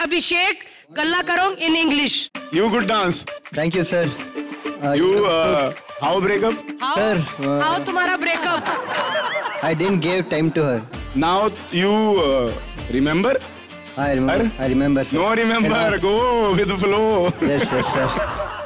Abhishek Kallakarong in English. You could dance. Thank you, sir. How breakup? How? Sir, How तुम्हारा breakup? I didn't give time to her. Now you remember? I remember. I remember, sir. No remember. Go with the flow. Yes, yes, sir.